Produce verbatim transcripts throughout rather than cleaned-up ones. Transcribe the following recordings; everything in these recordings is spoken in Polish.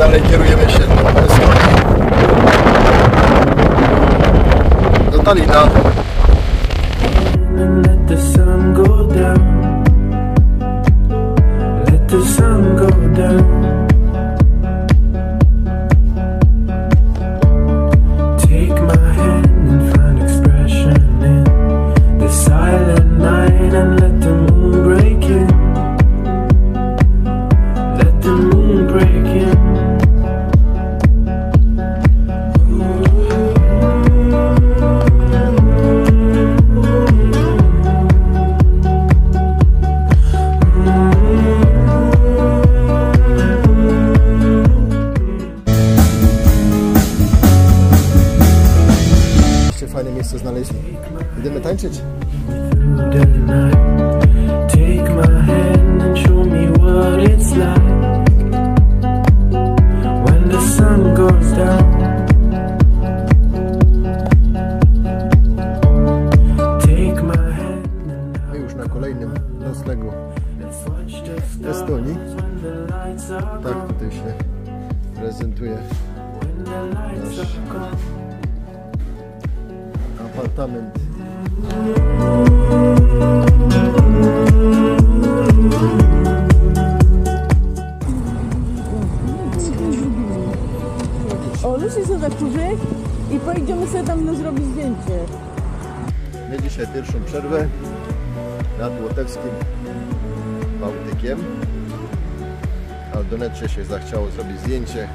dalej kierujemy się do Estonii, do Tallinna. Let the sun go down. Let the sun go down. Take my hand and find expression in the silent night and let the moon break in. Let the moon break in. Fajne miejsce znaleźli. Idziemy tańczyć. Take my hand and show me what it's like when the sun goes down. Take my hand. My już na kolejnym noclegu w Estonii. Tak tutaj się prezentuje nasz apartament. O, Lucy sobie zakurzy i pojedziemy sobie tam no, zrobić zdjęcie. My dzisiaj pierwszą przerwę nad Łotewskim Bałtykiem. Aldonecie się zachciało zrobić zdjęcie.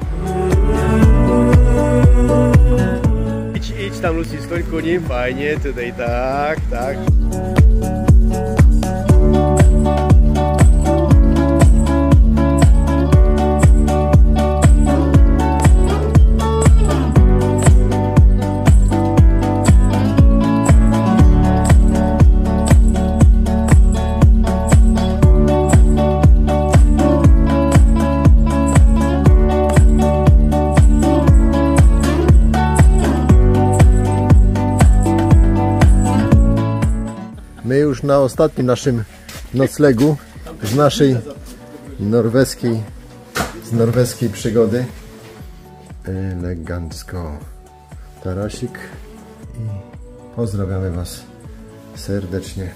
Idź, idź tam, Lucy, stoń ku nim, fajnie, tutaj tak, tak. My już na ostatnim naszym noclegu z naszej norweskiej, z norweskiej przygody. Elegancko. Tarasik i pozdrawiamy Was serdecznie.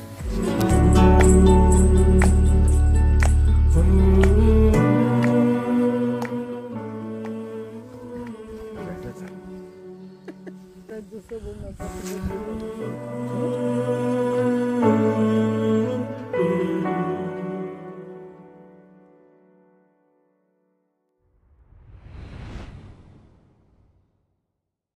Tak ze sobą na